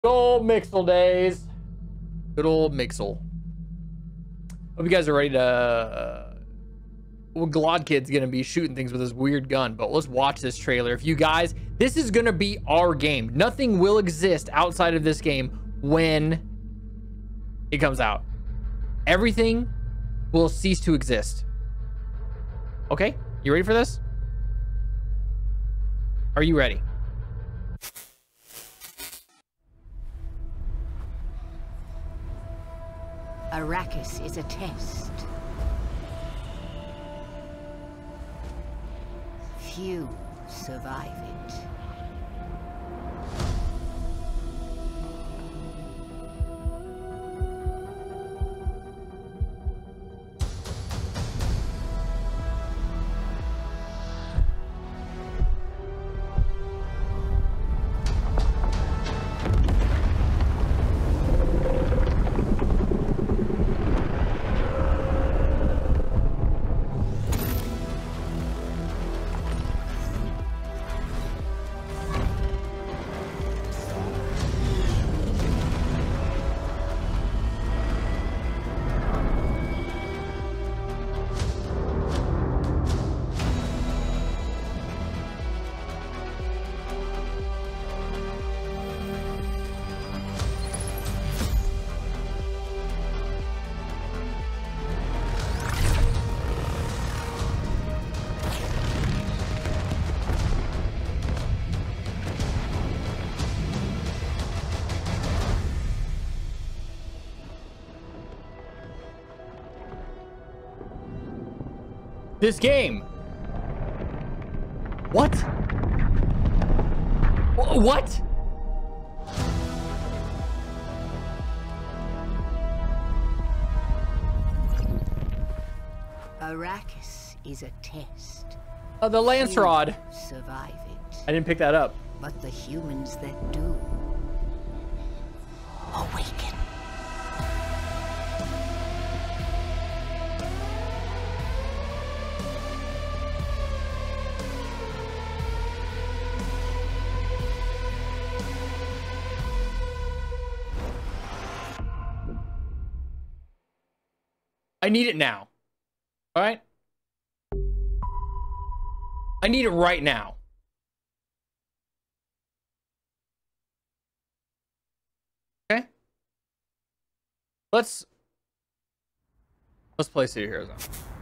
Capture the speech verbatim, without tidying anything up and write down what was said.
Good old Mixel days. Good old Mixel. Hope you guys are ready to... Uh, well, Glod Kid's going to be shooting things with his weird gun, but let's watch this trailer. If you guys... This is going to be our game. Nothing will exist outside of this game when it comes out. Everything will cease to exist. Okay? You ready for this? Are you ready? Arrakis is a test. Few survive it. This game. What? Wh- What? Arrakis is a test. Oh, the Lance Few Rod. survive it. I didn't pick that up. But the humans that do awaken. I need it now. All right? I need it right now. Okay? Let's let's play City Heroes now.